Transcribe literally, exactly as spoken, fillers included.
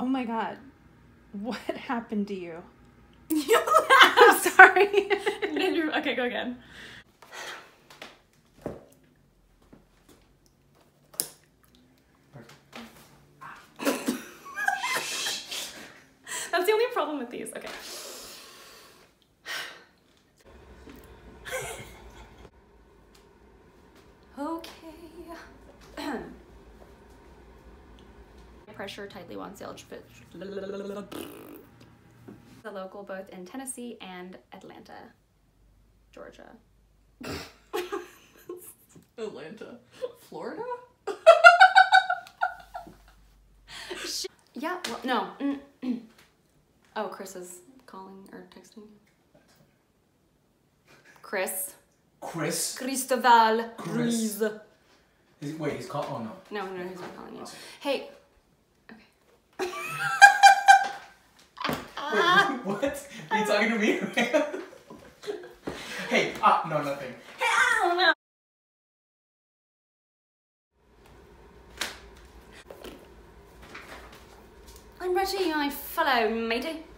Oh my god. What happened to you? You I'm laughed! sorry. Okay, go again. That's the only problem with these. Okay. Okay. Pressure tightly one sail fit. The local both in Tennessee and Atlanta, Georgia. Atlanta, Florida? Yeah, well, no. Oh, Chris is calling or texting. Chris. Chris? Cristobal Chris. Ruiz. Is, wait, he's called. Oh no. No, no, he's not calling you. Hey. Wait, what? Are you talking to me? Hey, ah, no, nothing. Hell no. I'm ready, my fellow matey.